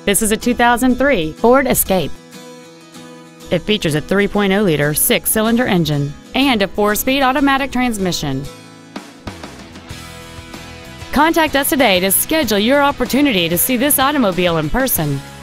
This is a 2003 Ford Escape. It features a 3.0-liter six-cylinder engine and a 4-speed automatic transmission. Contact us today to schedule your opportunity to see this automobile in person.